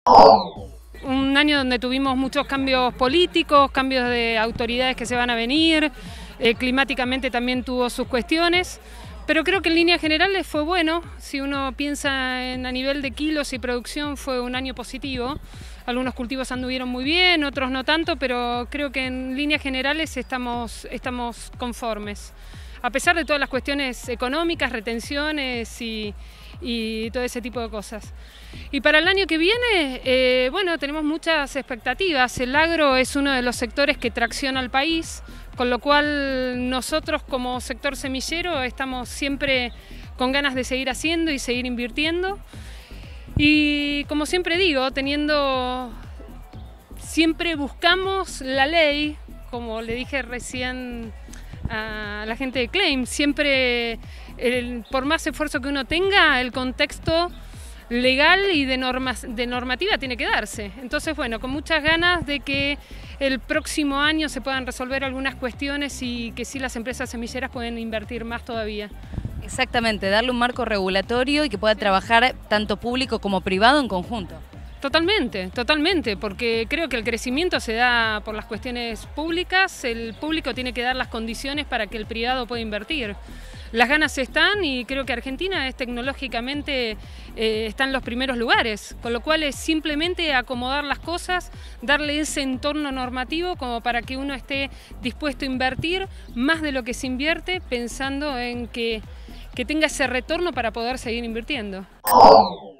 Un año donde tuvimos muchos cambios políticos, cambios de autoridades que se van a venir, climáticamente también tuvo sus cuestiones, pero creo que en líneas generales fue bueno. Si uno piensa a nivel de kilos y producción, fue un año positivo. Algunos cultivos anduvieron muy bien, otros no tanto, pero creo que en líneas generales estamos conformes. A pesar de todas las cuestiones económicas, retenciones y todo ese tipo de cosas. Y para el año que viene, bueno, tenemos muchas expectativas. El agro es uno de los sectores que tracciona al país, con lo cual nosotros como sector semillero estamos siempre con ganas de seguir haciendo y seguir invirtiendo. Y como siempre digo, siempre buscamos la ley, como le dije recién a la gente de Claim, siempre, por más esfuerzo que uno tenga, el contexto legal y de normativa tiene que darse. Entonces, bueno, con muchas ganas de que el próximo año se puedan resolver algunas cuestiones y que sí las empresas semilleras pueden invertir más todavía. Exactamente, darle un marco regulatorio y que pueda trabajar tanto público como privado en conjunto. Totalmente, totalmente, porque creo que el crecimiento se da por las cuestiones públicas, el público tiene que dar las condiciones para que el privado pueda invertir. Las ganas están y creo que Argentina tecnológicamente está en los primeros lugares, con lo cual es simplemente acomodar las cosas, darle ese entorno normativo como para que uno esté dispuesto a invertir más de lo que se invierte, pensando en que tenga ese retorno para poder seguir invirtiendo.